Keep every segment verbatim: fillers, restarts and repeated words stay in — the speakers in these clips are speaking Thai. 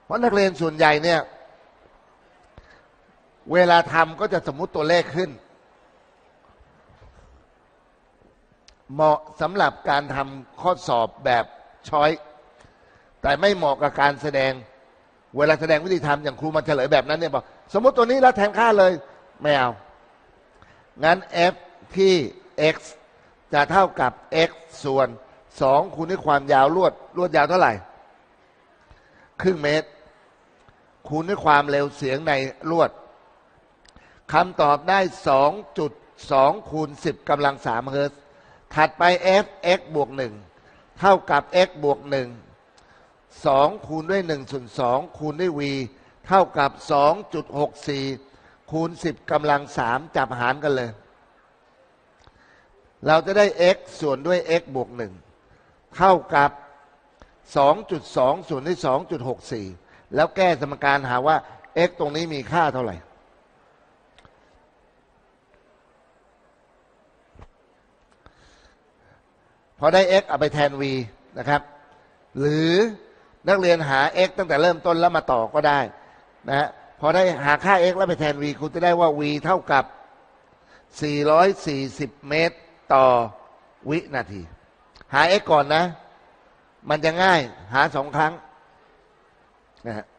เพราะนักเรียนส่วนใหญ่เนี่ยเวลาทำก็จะสมมุติตัวเลขขึ้นเหมาะสำหรับการทำข้อสอบแบบช้อยแต่ไม่เหมาะกับการแสดงเวลาแสดงวิธีทำอย่างครูมาเฉลยแบบนั้นเนี่ยบอกสมมติตัวนี้แล้วแทนค่าเลยไม่เอางั้น f ที่ x จะเท่ากับ x ส่วนสองคูณด้วยความยาวลวดลวดยาวเท่าไหร่ครึ่งเมตรคูณด้วยความเร็วเสียงในลวดคำตอบได้ สองจุดสอง คูณสิบกำลังสามเฮิร์ตซ์ถัดไป f x บวกหนึ่งเท่ากับ x บวกหนึ่งสองคูณด้วยหนึ่งส่วนสองคูณด้วย v เท่ากับ สองจุดหกสี่ คูณสิบกำลังสามจับหารกันเลยเราจะได้ x ส่วนด้วย x บวกหนึ่งเท่ากับ สองจุดสอง ส่วนด้วย สองจุดหกสี่ แล้วแก้สมการหาว่า x ตรงนี้มีค่าเท่าไหร่พอได้ x เอาไปแทน v นะครับหรือนักเรียนหา x ตั้งแต่เริ่มต้นแล้วมาต่อก็ได้นะฮะพอได้หาค่า x แล้วไปแทน v คุณจะได้ว่า v เท่ากับสี่ร้อยสี่สิบเมตรต่อวินาทีหา x ก่อนนะมันจะง่ายหาสองครั้งนะฮะ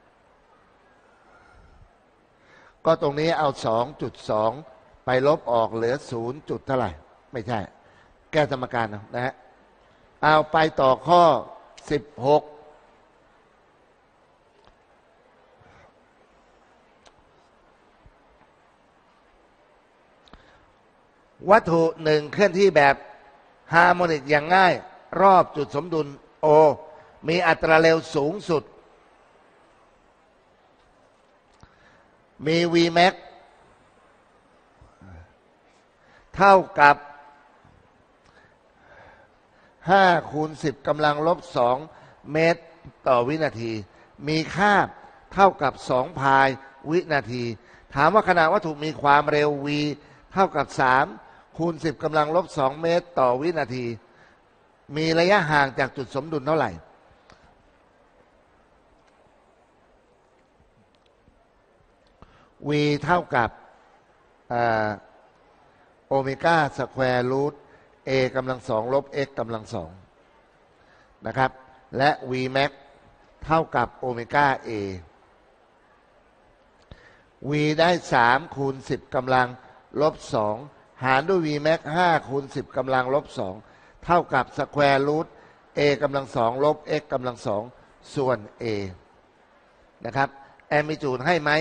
ก็ตรงนี้เอา สองจุดสอง ไปลบออกเหลือศูนย์จุดเท่าไหร่ไม่ใช่แก้สมการนะฮะเอาไปต่อข้อสิบหกวัตถุหนึ่งเคลื่อนที่แบบฮาร์โมนิกอย่างง่ายรอบจุดสมดุล O มีอัตราเร็วสูงสุดมี Vmax เท่ากับห้าคูณสิบกำลังลบสองเมตรต่อวินาทีมีค่าเท่ากับสองพายวินาทีถามว่าขณะวัตถุมีความเร็ว v เท่ากับสามคูณสิบกำลังลบสองเมตรต่อวินาทีมีระยะห่างจากจุดสมดุลเท่าไหร่ v เท่ากับโอเมก้าสแควร์รูท a กำลังสองลบ x กำลังสองนะครับและ Vmax เท่ากับโอเมก้า a v ได้สามคูณสิบกำลังลบสองหารด้วย Vmax ห้าคูณสิบกำลังลบสองเท่ากับสแควร์รูท a กำลังสองลบ x กำลังสองส่วน a นะครับแอมพลิจูดให้ไหม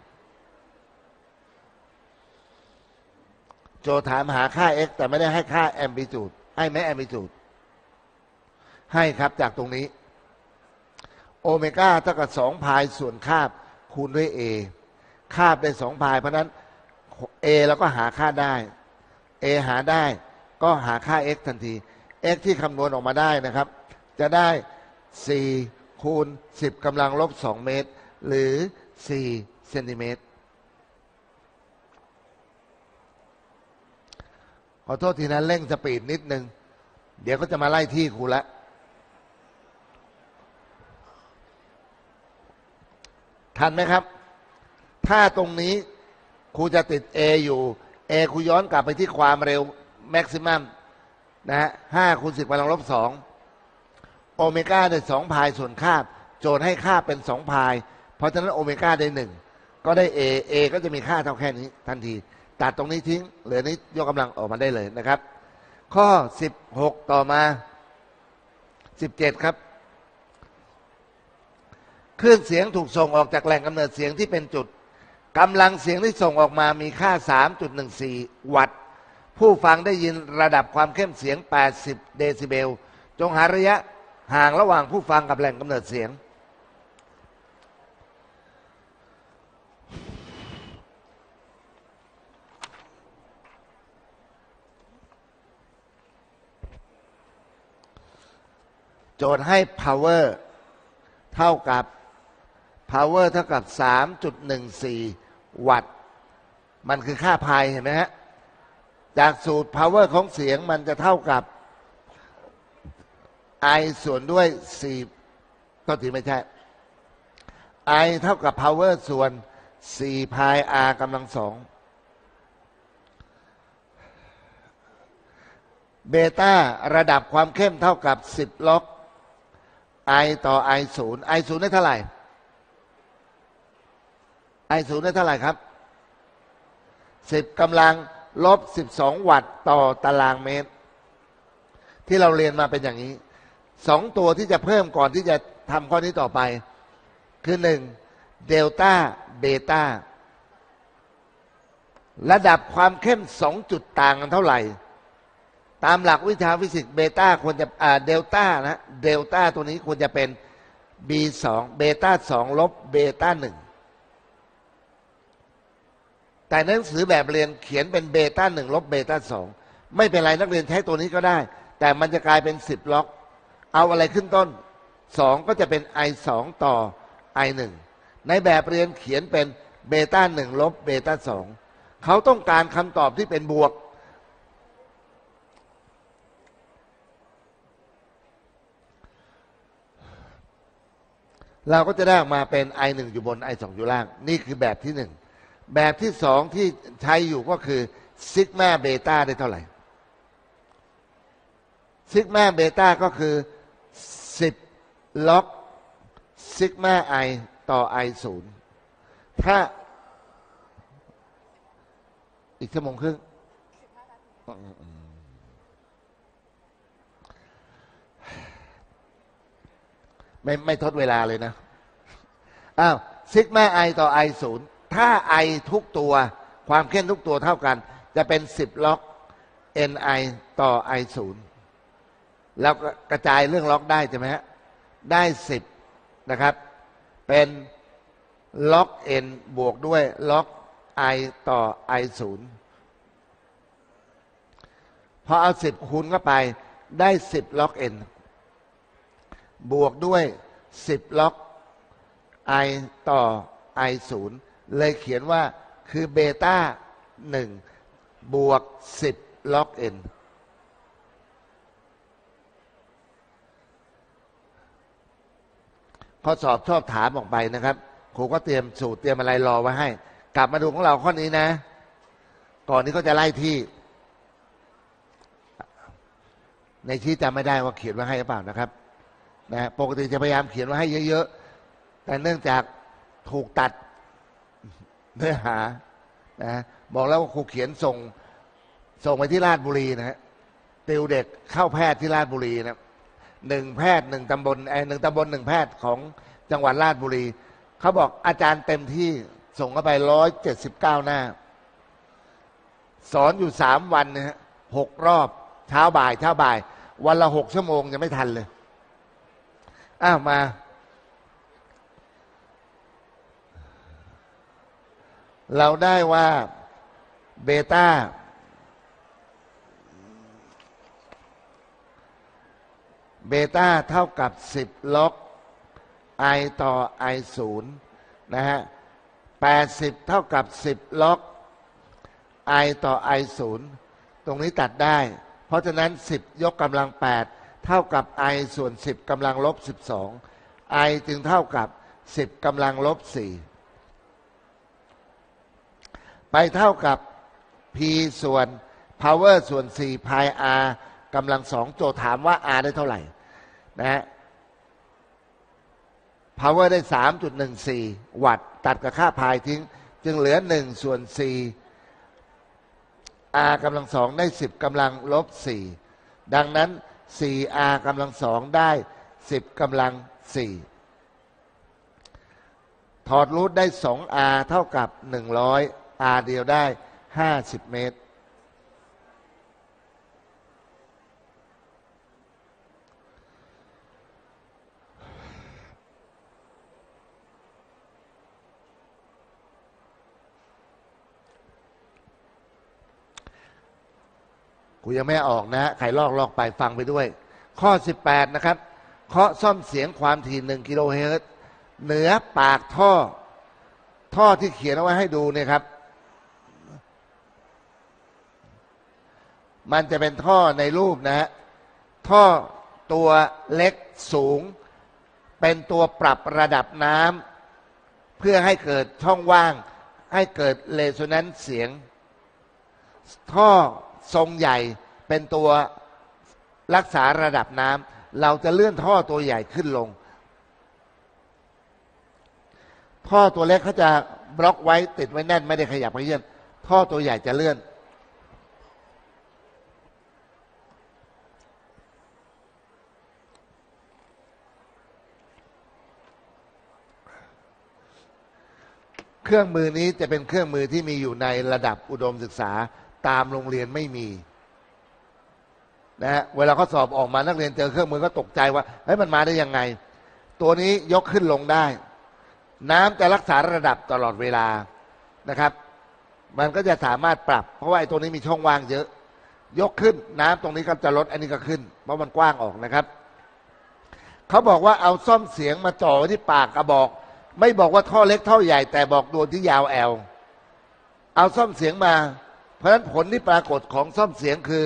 โจทย์ถามหาค่า x แต่ไม่ได้ให้ค่าแอมพลิจูดให้ไหมแอมพลิจูดให้ครับจากตรงนี้โอเมก้าเท่ากับสองพายส่วนคาบคูณด้วย a คาบได้สองพายเพราะนั้น a เราก็หาค่าได้ a หาได้ก็หาค่า x ทันที x ที่คำนวณออกมาได้นะครับจะได้สี่คูณสิบกำลังลบสองเมตรหรือสี่เซนติเมตรขอโทษทีนะเร่งสปีดนิดนึงเดี๋ยวก็จะมาไล่ที่ครูละทันไหมครับถ้าตรงนี้ครูจะติด A อยู่ A ครูย้อนกลับไปที่ความเร็วแม็กซิมัมนะฮะห้าคูณสิบกำลังลบสองโอเมก้าได้สองพายส่วนคาบโจทย์ให้คาบเป็นสองพายเพราะฉะนั้นโอเมก้าได้หนึ่งก็ได้ A A ก็จะมีค่าเท่าแค่นี้ทันทีตัดตรงนี้ทิ้งเหลือนี้ยกกำลังออกมาได้เลยนะครับข้อสิบหกต่อมาสิบเจ็ดครับคลื่นเสียงถูกส่งออกจากแหล่งกำเนิดเสียงที่เป็นจุดกำลังเสียงที่ส่งออกมามีค่า สามจุดหนึ่งสี่ วัตต์ผู้ฟังได้ยินระดับความเข้มเสียงแปดสิบเดซิเบลจงหาระยะห่างระหว่างผู้ฟังกับแหล่งกำเนิดเสียงโจทย์ให้ power เท่ากับ power เท่ากับ สามจุดหนึ่งสี่ วัตต์มันคือค่าพายเห็นไหมฮะจากสูตร power ของเสียงมันจะเท่ากับ I ส่วนด้วยสี่ก็ถือไม่ใช่ I เท่ากับ power ส่วนสี่ pi r กำลังสองเบต้าระดับความเข้มเท่ากับสิบล็อก I ต่อ I ศูนย์ I ศูนย์ได้เท่าไหร่ I ศูนย์ได้เท่าไหร่ครับสิบกำลังลบสิบสองวัตต์ต่อตารางเมตรที่เราเรียนมาเป็นอย่างนี้สองตัวที่จะเพิ่มก่อนที่จะทำข้อนี้ต่อไปคือหนึ่งเดลต้าเบต้าระดับความเข้มสองจุดต่างกันเท่าไหร่ตามหลักวิชาฟิสิกส์เบต้าควรจะอ่าเดลต้านะเดลต้าตัวนี้ควรจะเป็น บี สอง เบต้าสองลบเบต้าหนึ่งแต่หนังสือแบบเรียนเขียนเป็นเบต้าหนึ่งลบเบต้าสองไม่เป็นไรนักเรียนใช้ตัวนี้ก็ได้แต่มันจะกลายเป็นสิบล็อกเอาอะไรขึ้นต้นสองก็จะเป็น I สองต่อ I หนึ่งในแบบเรียนเขียนเป็นเบต้าหนึ่งลบเบต้าสองเขาต้องการคำตอบที่เป็นบวกเราก็จะได้ออกมาเป็น I หนึ่งอยู่บน I สองอยู่ล่างนี่คือแบบที่หนึ่งแบบที่สองที่ใช้อยู่ก็คือซิกมาเบต้าได้เท่าไหร่ซิกมาเบต้าก็คือสิบล็อกซิกมาไอต่อ I ศูนย์ถ้าอีกชั่วโมงครึ่งไม่ไม่ทดเวลาเลยนะอ้าวซิกมาไอต่อ I ศูนย์ถ้า I ทุกตัวความเข้มทุกตัวเท่ากันจะเป็นสิบล็อก Ni ต่อ I ศูนย์แล้วกระจายเรื่องล็อกได้ใช่ไหมฮะได้สิบนะครับเป็นล็อก n บวกด้วยล็อก I ต่อ I ศูนย์พอเอาสิบคูณเข้าไปได้สิบล็อก n บวกด้วยสิบล็อก I ต่อ I ศูนย์เลยเขียนว่าคือเบต้าหนึ่งบวกสิบล็อก nข้อสอบชอบถามออกไปนะครับครูก็เตรียมสูตรเตรียมอะไรรอไว้ให้กลับมาดูของเราข้อนี้นะก่อนที่เขาจะไล่ที่ในที่จำไม่ได้ว่าเขียนไว้ให้หรือเปล่านะครับนะปกติจะพยายามเขียนไว้ให้เยอะๆแต่เนื่องจากถูกตัดเนื้อหานะบอกแล้วว่าครูเขียนส่งส่งไปที่ราชบุรีนะฮะติวเด็กเข้าแพทย์ที่ราชบุรีนะหนึ่งแพทย์หนึ่งตำบลไอ้หนึ่งตำบลหนึ่งแพทย์ของจังหวัดราชบุรีเขาบอกอาจารย์เต็มที่ส่งเข้าไปร้อยเจ็ดสิบเก้าหน้าสอนอยู่สามวันนะฮะหกรอบเช้าบ่ายเช้าบ่ายวันละหกชั่วโมงยังไม่ทันเลยอ้าวมาเราได้ว่าเบต้าเบต้าเท่ากับสิบล็อก I ต่อ I ศูนย์นะฮะแปดสิบเท่ากับสิบล็อก I ต่อ I ศูนย์ตรงนี้ตัดได้เพราะฉะนั้นสิบยกกำลังแปดเท่ากับ I ส่วนสิบกำลังลบสิบสอง I จึงเท่ากับสิบกำลังลบสี่ไปเท่ากับ P ส่วน power ส่วนสี่ pi r กำลังสองโจทย์ถามว่า r ได้เท่าไหร่นะฮะ power ได้ สามจุดหนึ่งสี่ วัตต์ตัดกับค่า pi ทิ้งจึงเหลือหนึ่งส่วนสี่ r กำลังสองได้สิบกำลังลบสี่ดังนั้น สี่ r กำลังสองได้สิบกำลังสี่ถอดรูทได้ สอง r เท่ากับหนึ่งร้อย r เดียวได้ห้าสิบเมตรกูยังไม่ออกนะใครลอกลอกไปฟังไปด้วยข้อสิบแปดนะครับเคาะซ่อมเสียงความถี่หนึ่งกิโลเฮิรตซ์เหนือปากท่อท่อที่เขียนเอาไว้ให้ดูเนี่ยครับมันจะเป็นท่อในรูปนะฮะท่อตัวเล็กสูงเป็นตัวปรับระดับน้เพื่อให้เกิดช่องว่างให้เกิดเรโซแนนซ์เสียงท่อทรงใหญ่เป็นตัวรักษาระดับน้ำเราจะเลื่อนท่อตัวใหญ่ขึ้นลงท่อตัวเล็กเขาจะบล็อกไว้ติดไว้แน่นไม่ได้ขยับขยื่นท่อตัวใหญ่จะเลื่อนเครื่องมือนี้จะเป็นเครื่องมือที่มีอยู่ในระดับอุดมศึกษาตามโรงเรียนไม่มีนะฮะเวลาเขาสอบออกมานักเรียนเจอเครื่องมือก็ตกใจว่าเฮ้ยมันมาได้ยังไงตัวนี้ยกขึ้นลงได้น้ำจะรักษาระดับตลอดเวลานะครับมันก็จะสามารถปรับเพราะว่าไอ้ตัวนี้มีช่องว่างเยอะยกขึ้นน้ำตรงนี้ก็จะลดอันนี้ก็ขึ้นเพราะมันกว้างออกนะครับเขาบอกว่าเอาซ่อมเสียงมาจ่อไว้ที่ปากกระบอกไม่บอกว่าท่อเล็กท่อใหญ่แต่บอกดวงที่ยาวแอลเอาซ่อมเสียงมาเพราะฉะนั้นผลที่ปรากฏของซ่อมเสียงคือ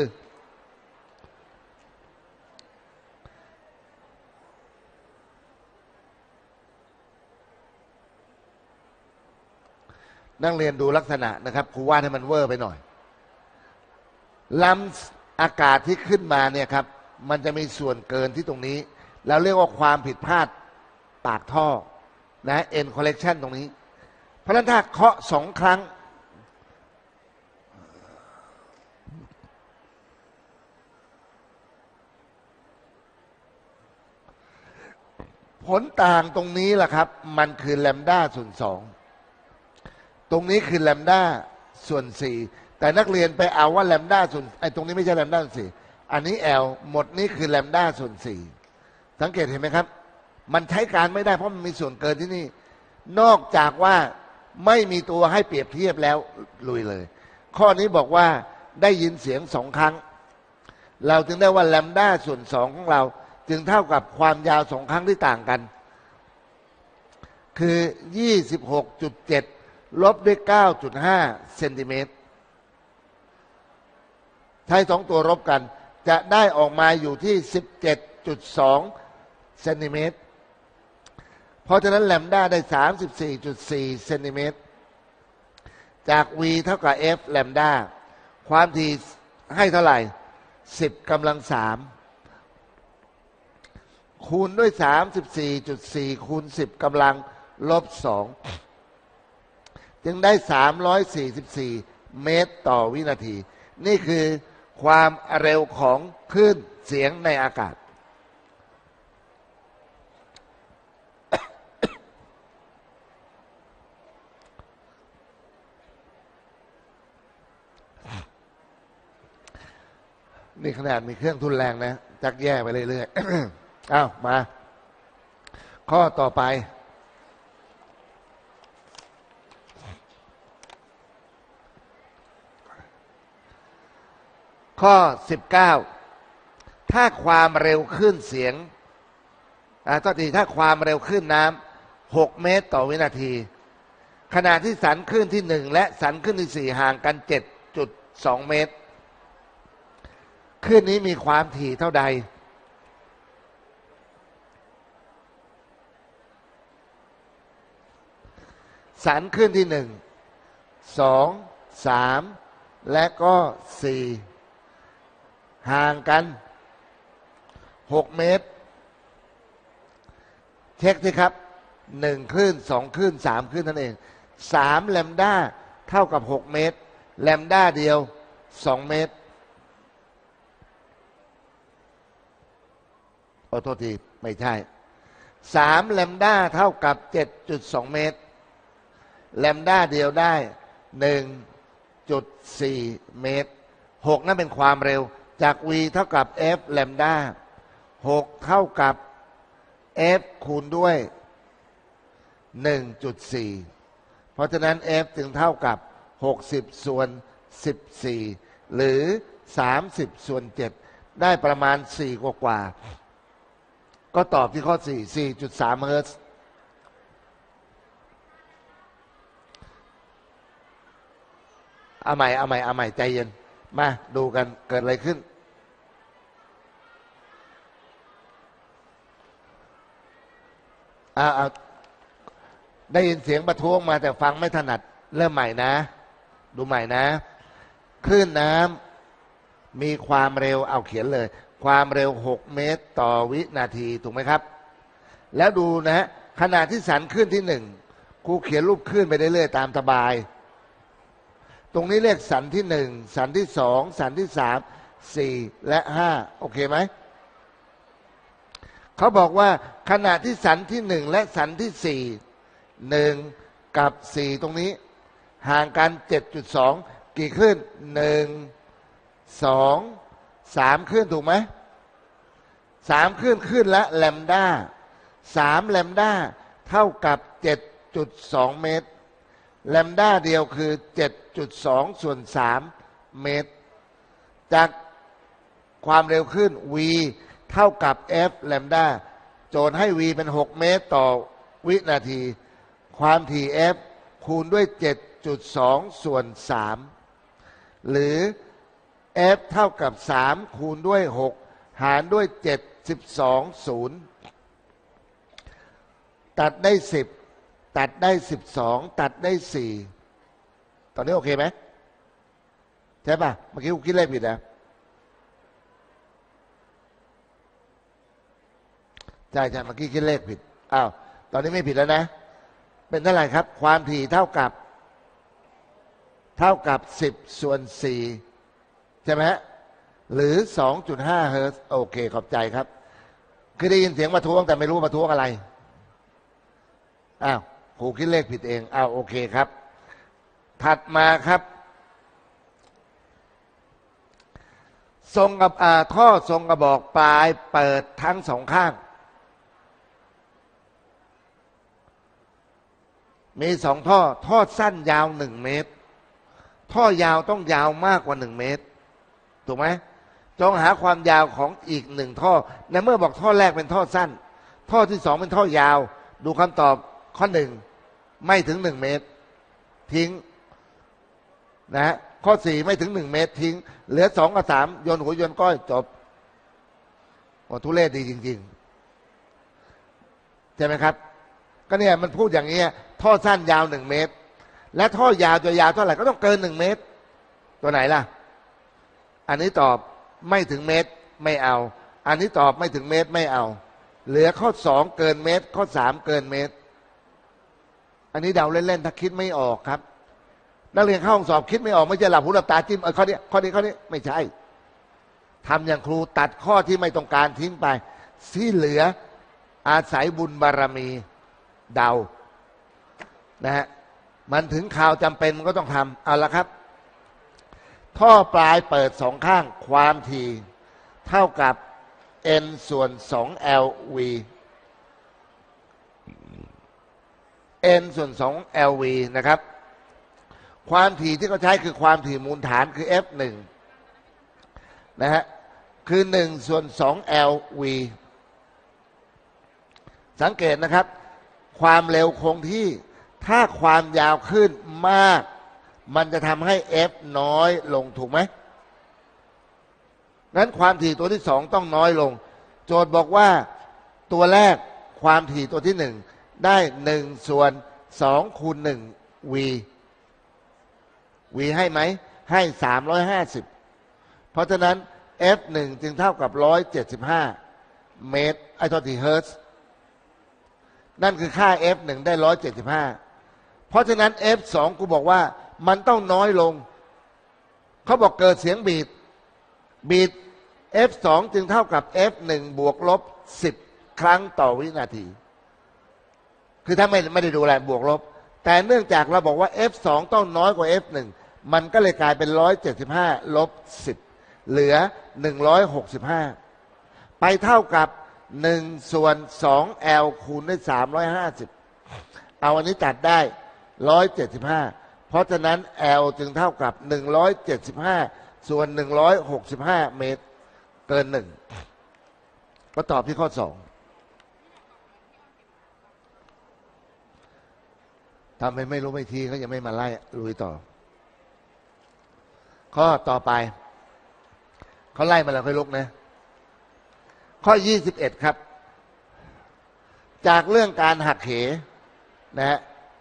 นักเรียนดูลักษณะนะครับครูว่าให้มันเวอร์ไปหน่อยลำอากาศที่ขึ้นมาเนี่ยครับมันจะมีส่วนเกินที่ตรงนี้เราเรียกว่าความผิดพลาดปากท่อนะเอ็นคอลเลกชันตรงนี้เพราะฉะนั้นถ้าเคาะสองครั้งผลต่างตรงนี้แหละครับมันคือแลมด้าส่วนสองตรงนี้คือแลมด้าส่วนสี่แต่นักเรียนไปเอาว่าแลมด้าส่วนไอ้ตรงนี้ไม่ใช่แลมด้าส่วนสี่อันนี้แอลหมดนี้คือแลมด้าส่วนสี่สังเกตเห็นไหมครับมันใช้การไม่ได้เพราะมันมีส่วนเกินที่นี่นอกจากว่าไม่มีตัวให้เปรียบเทียบแล้วลุยเลยข้อนี้บอกว่าได้ยินเสียงสองครั้งเราจึงได้ว่าแลมด้าส่วนสองของเราจึงเท่ากับความยาวสองครั้งที่ต่างกันคือ ยี่สิบหกจุดเจ็ด ลบด้วย เก้าจุดห้า เซนติเมตรใช้สองตัวลบกันจะได้ออกมาอยู่ที่ สิบเจ็ดจุดสอง เซนติเมตรเพราะฉะนั้นแลมด้าได้ สามสิบสี่จุดสี่ เซนติเมตรจาก v เท่ากับ f แลมด้าความถี่ให้เท่าไหร่ สิบกำลังสามคูณด้วย สามสิบสี่จุดสี่ คูณสิบกำลังลบสองจึงได้สามร้อยสี่สิบสี่เมตรต่อวินาทีนี่คือความเร็วของคลื่นเสียงในอากาศนี่ขนาดมีเครื่องทุนแรงนะจักแย่ไปเรื่อยๆ อ้าวมาข้อต่อไปข้อสิบเก้าถ้าความเร็วขึ้นเสียงอ่าต่อทีถ้าความเร็วขึ้นน้ำหกเมตรต่อวินาทีขณะที่สันขึ้นที่หนึ่งและสันขึ้นที่สี่ห่างกัน เจ็ดจุดสอง เมตรคลื่นนี้มีความถี่เท่าใดสันขึ้นที่หนึ่ง สอง สาม และก็สี่ห่างกันหกเมตรเช็คสิครับหนึ่งคลื่นสองคลื่นสามคลื่นนั่นเองสามแลมด้าเท่ากับหกเมตรแลมด้าเดียวสองเมตรขอโทษทีไม่ใช่สามแลมด้าเท่ากับ เจ็ดจุดสอง เมตรแลมด้าเดียวได้ หนึ่งจุดสี่ เมตรหกนั่นเป็นความเร็วจาก v เท่ากับ f แลมด้าหกเท่ากับ f คูณด้วย หนึ่งจุดสี่ เพราะฉะนั้น f จึงเท่ากับหกสิบส่วนสิบสี่หรือสามสิบส่วนเจ็ดได้ประมาณสี่กว่าๆก็ตอบที่ข้อสี่ สี่จุดสาม เฮิร์ตซ์เอาใหม่เอาใหม่เอาใหม่ใจเย็นมาดูกันเกิดอะไรขึ้นอ่าได้ยินเสียงประท้วงมาแต่ฟังไม่ถนัดเริ่มใหม่นะดูใหม่นะคลื่นน้ำมีความเร็วเอาเขียนเลยความเร็วหกเมตรต่อวินาทีถูกไหมครับแล้วดูนะขณะที่สันคลื่นที่หนึ่งครูเขียนรูปคลื่นไปเรื่อยๆตามสบายตรงนี้เรียกสันที่หนึ่งสันที่สองสันที่สามสี่และห้าโอเคไหมเขาบอกว่าขณะที่สันที่หนึ่งและสันที่สี่หนึ่งกับสี่ตรงนี้ห่างกัน เจ็ดจุดสอง กี่คลื่นหนึ่งสองสามคลื่นถูกไหมสามคลื่นคลื่นละแลมด้าสามแลมด้าเท่ากับ เจ็ดจุดสอง เมตรแลมด้าเดียวคือ เจ็ดจุดสอง ส่วนสามเมตรจากความเร็วขึ้น v เท่ากับ f แลมด้าโจทย์ให้ v เป็นหกเมตรต่อวินาทีความถี่ f คูณด้วย เจ็ดจุดสอง ส่วนสามหรือ f เท่ากับสามคูณด้วยหกหารด้วยเจ็ดสิบสองศูนย์ตัดได้สิบตัดได้สิบสองตัดได้สี่ตอนนี้โอเคไหมใช่ป่ะเมื่อกี้กูคิดเลขผิดนะใช่ใช่เมื่อกี้คิดเลขผิดอ้าวตอนนี้ไม่ผิดแล้วนะเป็นเท่าไหร่ครับความถี่เท่ากับเท่ากับสิบส่วนสี่ใช่ไหมฮะหรือ สองจุดห้า เฮิร์ตซ์โอเคขอบใจครับคือได้ยินเสียงประท้วงแต่ไม่รู้ประท้วงอะไรอ้าวครูคิดเลขผิดเองอ้าวโอเคครับถัดมาครับทรงกับอ่าท่อทรงกระบอกปลายเปิดทั้งสองข้างมีสองท่อท่อสั้นยาวหนึ่งเมตรท่อยาวต้องยาวมากกว่าหนึ่งเมตรถูกไหมจงหาความยาวของอีกหนึ่งท่อในเมื่อบอกท่อแรกเป็นท่อสั้นท่อที่สองเป็นท่อยาวดูคำตอบข้อหนึ่งไม่ถึงหนึ่งเมตรทิ้งนะฮะข้อสี่ไม่ถึงหนึ่งเมตรทิ้งเหลือสองกับสามโยนหัวโยนก้อยจบโอ้ทุเรศดีจริงๆใช่ไหมครับก็เนี่ยมันพูดอย่างนี้ท่อสั้นยาวหนึ่งเมตรและท่อยาวจะยาวเท่าไหร่ก็ต้องเกินหนึ่งเมตรตัวไหนล่ะอันนี้ตอบไม่ถึงเมตรไม่เอาอันนี้ตอบไม่ถึงเมตรไม่เอาเหลือข้อสองเกินเมตรข้อสามเกินเมตรอันนี้เดาเล่นๆถ้าคิดไม่ออกครับนักเรียนเข้าห้องสอบคิดไม่ออกไม่ใช่หลับหูหลับตาจิ้มเออข้อนี้ข้อนี้ข้อนี้ไม่ใช่ทำอย่างครูตัดข้อที่ไม่ต้องการทิ้งไปที่เหลืออาศัยบุญบารมีเดานะฮะมันถึงข่าวจำเป็นมันก็ต้องทำเอาละครับท่อปลายเปิดสองข้างความถี่เท่ากับ n ส่วนสอง แอล วี n ส่วนสอง แอล วี นะครับความถี่ที่เขาใช้คือความถี่มูลฐานคือ f หนึ่งนะฮะคือหนึ่งส่วนสอง แอล วี สังเกตนะครับความเร็วคงที่ถ้าความยาวขึ้นมากมันจะทำให้ f น้อยลงถูกไหมงั้นความถี่ตัวที่สองต้องน้อยลงโจทย์บอกว่าตัวแรกความถี่ตัวที่หนึ่งได้หนึ่งส่วนสองคูณหนึ่ง v v ให้ไหมให้สามร้อยห้าสิบเพราะฉะนั้น f หนึ่งจึงเท่ากับหนึ่งร้อยเจ็ดสิบห้าเมตรไอ้ทอทีเฮิร์ตซ์นั่นคือค่า f หนึ่งได้หนึ่งร้อยเจ็ดสิบห้าเพราะฉะนั้น f สองกูบอกว่ามันต้องน้อยลงเขาบอกเกิดเสียงบีดบีด f สองจึงเท่ากับ f หนึ่งบวกลบสิบครั้งต่อวินาทีคือถ้าไม่ไม่ได้ดูแลบวกลบแต่เนื่องจากเราบอกว่า f สองต้องน้อยกว่า f หนึ่งมันก็เลยกลายเป็นหนึ่งร้อยเจ็ดสิบห้าลบสิบเหลือหนึ่งร้อยหกสิบห้าไปเท่ากับหนึ่งส่วนสอง L คูณด้วยสามร้อยห้าสิบเอาอันนี้ตัดได้หนึ่งร้อยเจ็ดสิบห้าเพราะฉะนั้น L จึงเท่ากับหนึ่งร้อยเจ็ดสิบห้าส่วนหนึ่งร้อยหกสิบห้าเมตรเกินหนึ่งก็ตอบที่ข้อสองทำไมไม่รู้ไม่ทีเขายังไม่มาไล่ลุยต่อข้อต่อไปเขาไล่มาแล้วค่อยลุกนะข้อยี่สิบเอ็ดครับจากเรื่องการหักเหนะฮะ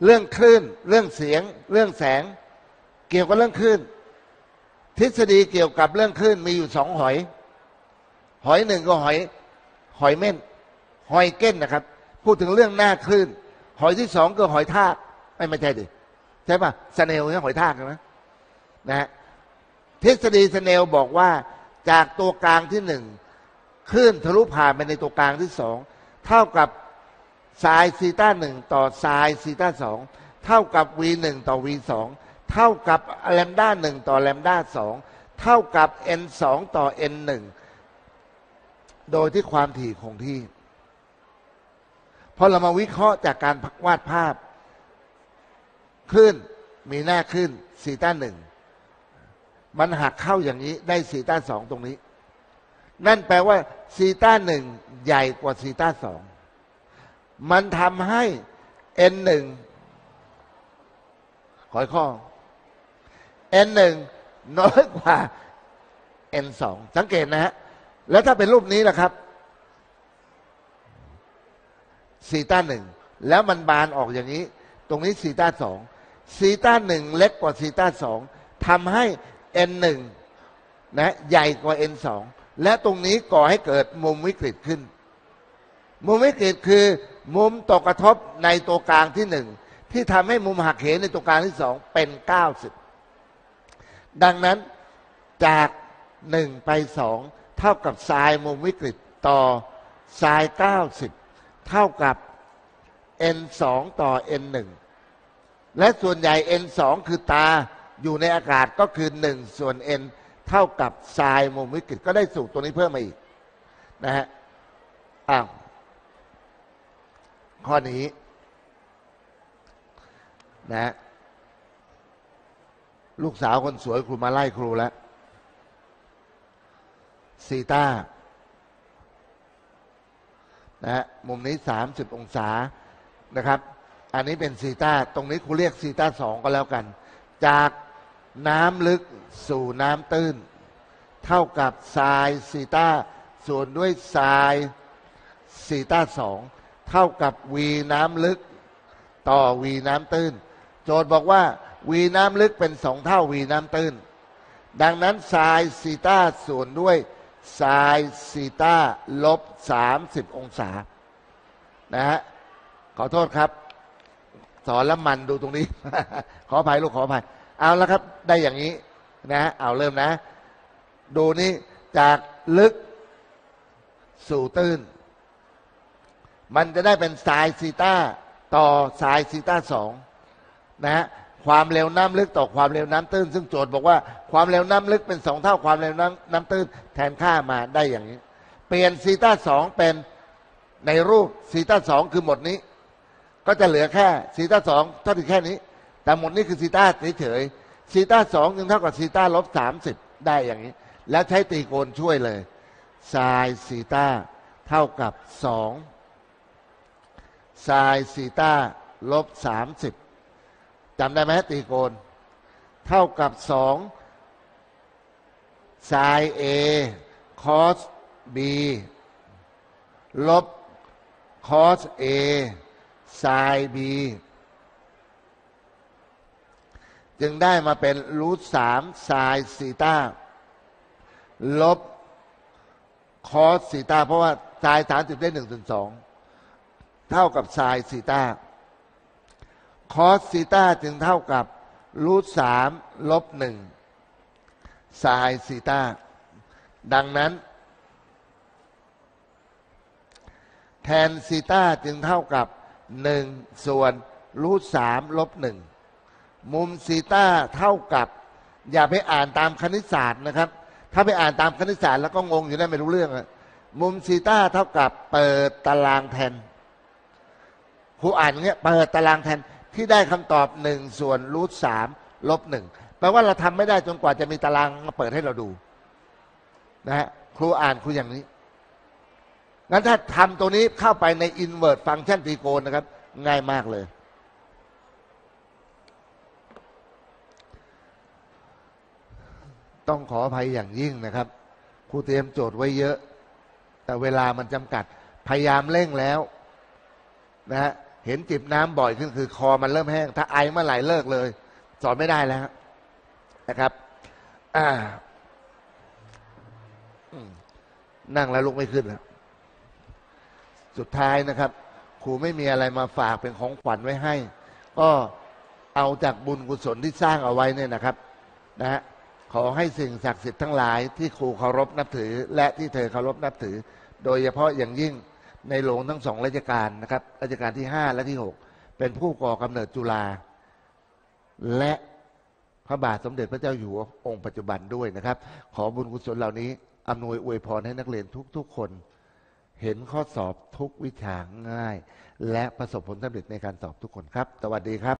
เรื่องคลื่นเรื่องเสียงเรื่องแสงเกี่ยวกับเรื่องคลื่นทฤษฎีเกี่ยวกับเรื่องคลื่นมีอยู่สองหอยหอยหนึ่งก็หอยหอยเม่นหอยเก้นนะครับพูดถึงเรื่องหน้าคลื่นหอยที่สองก็หอยทากไม่ไม่ใช่ดิใช่ป่ะสเนลเนี่ยหอยทากนะนะฮะทฤษฎีสเนลบอกว่าจากตัวกลางที่หนึ่งคลื่นทะลุผ่านไปในตัวกลางที่สองเท่ากับไซน์ซีต้าหนึ่งต่อไซน์ซีต้าสองเท่ากับ วี หนึ่ง ต่อ วี สอง เท่ากับแลมด้าหนึ่งต่อแลมด้าสองเท่ากับ เอ็น สอง ต่อ เอ็น หนึ่ง โดยที่ความถี่คงที่พอเรามาวิเคราะห์จากการวาดภาพคลื่นมีหน้าคลื่นซีต้าหนึ่งมันหักเข้าอย่างนี้ได้ซีต้าสองตรงนี้นั่นแปลว่าซีต้าหนึ่งใหญ่กว่าซีต้าสองมันทำให้ เอ็น หนึ่ง ขอยข้อ เอ็น หนึ่ง น้อยกว่า เอ็น สอง สังเกตนะฮะแล้วถ้าเป็นรูปนี้ล่ะครับซีต้าหนึ่งแล้วมันบานออกอย่างนี้ตรงนี้ซีต้าสองซีต้าหนึ่งเล็กกว่าซีต้าสองทำให้ เอ็น หนึ่ง นะใหญ่กว่า เอ็น สอง และตรงนี้ก่อให้เกิดมุมวิกฤตขึ้นมุมวิกฤตคือมุมตกกระทบในตัวกลางที่หนึ่งที่ทำให้มุมหักเหในตัวกลางที่สองเป็นเก้าสิบดังนั้นจากหนึ่งไปสองเท่ากับไซน์มุมวิกฤตต่อไซน์เก้าสิบเท่ากับ เอ็น สอง ต่อ เอ็น หนึ่ง และส่วนใหญ่ เอ็น สอง คือตาอยู่ในอากาศก็คือหนึ่งส่วน n เท่ากับไซน์มุมวิกฤตก็ได้สูตรตัวนี้เพิ่มมาอีกนะฮะอ้าวข้อนี้นะลูกสาวคนสวยครูมาไล่ครูแล้วซีต้านะฮะมุมนี้สามสิบองศานะครับอันนี้เป็นซีต้าตรงนี้ครูเรียกซีต้าสองก็แล้วกันจากน้ำลึกสู่น้ำตื้นเท่ากับไซน์ซีต้าส่วนด้วยไซน์ซีต้าสองเท่ากับ v น้ำลึกต่อ v น้ำตื้นโจทย์บอกว่า v น้ำลึกเป็นสองเท่า v น้ำตื้นดังนั้นไซน์ซีต้าส่วนด้วยไซน์ซีต้าลบสามสิบองศานะฮะขอโทษครับสอนแล้วมันดูตรงนี้ ขออภัยลูกขออภัยเอาแล้วครับได้อย่างนี้นะเอาเริ่มนะดูนี่จากลึกสู่ตื้นมันจะได้เป็นไซน์ซีต้าต่อไซน์ซีต้าสองนะฮะความเร็วน้ำลึกต่อความเร็วน้ำตื้นซึ่งโจทย์บอกว่าความเร็วน้ำลึกเป็นสองเท่าความเร็วน้ำน้ำตื้นแทนค่ามาได้อย่างนี้เปลี่ยนซีต้าสองเป็นในรูปซีต้าสองคือหมดนี้ก็จะเหลือแค่ซีต้าสองเท่าที่แค่นี้แต่หมดนี้คือซีต้าเฉยๆซีต้าสองจึงเท่ากับซีต้าลบสามสิบได้อย่างนี้แล้วใช้ตรีโกณช่วยเลยไซน์ซีต้าเท่ากับสองไซน์ซีต้าลบสามสิบจำได้ไหมตรีโกณเท่ากับสองไซน์ A คอส B ลบคอส A ไซน์ B จึงได้มาเป็นรูทสามไซน์ซีต้าลบคอสซีต้าเพราะว่าไซน์สามสิบได้หนึ่งส่วนสองเท่ากับไซน์ซีต้าคอสซีต้าจึงเท่ากับรูทสามลบหนึ่งไซน์ซีต้าดังนั้นแทนซีต้าจึงเท่ากับหนึ่งส่วนรูทสามลบหนึ่งมุมซีต้าเท่ากับอย่าไปอ่านตามคณิตศาสตร์นะครับถ้าไปอ่านตามคณิตศาสตร์แล้วก็งงอยู่ได้ไม่รู้เรื่องมุมซีต้าเท่ากับเปิดตารางแทนครูอ่านอย่างเงี้ยเปิดตารางแทนที่ได้คำตอบหนึ่งส่วนรูทสามลบหนึ่งแปลว่าเราทำไม่ได้จนกว่าจะมีตารางมาเปิดให้เราดูนะฮะครูอ่านครูอย่างนี้งั้นถ้าทำตัวนี้เข้าไปใน invert function ตรีโกณนะครับง่ายมากเลยต้องขออภัยอย่างยิ่งนะครับครูเตรียมโจทย์ไว้เยอะแต่เวลามันจำกัดพยายามเร่งแล้วนะฮะเห็นจิบน้ำบ่อยขึ้นคือคอมันเริ่มแห้งถ้าไอเมื่อไหร่เลิกเลยสอนไม่ได้แล้วนะครับอ่านั่งแล้วลุกไม่ขึ้นแล้วสุดท้ายนะครับครูไม่มีอะไรมาฝากเป็นของขวัญไว้ให้ ก็เอาจากบุญกุศลที่สร้างเอาไว้เนี่ยนะครับนะฮะขอให้สิ่งศักดิ์สิทธิ์ทั้งหลายที่ครูเคารพนับถือและที่เธอเคารพนับถือโดยเฉพาะอย่างยิ่งในหลวงทั้งสองรัชกาลนะครับรัชกาลที่ห้าและที่หกเป็นผู้ก่อกำเนิดจุฬาและพระบาทสมเด็จพระเจ้าอยู่หัวองค์ปัจจุบันด้วยนะครับขอบุญกุศลเหล่านี้อำนวยอวยพรให้นักเรียนทุกๆคนเห็นข้อสอบทุกวิชาง่ายและประสบผลสำเร็จในการสอบทุกคนครับสวัสดีครับ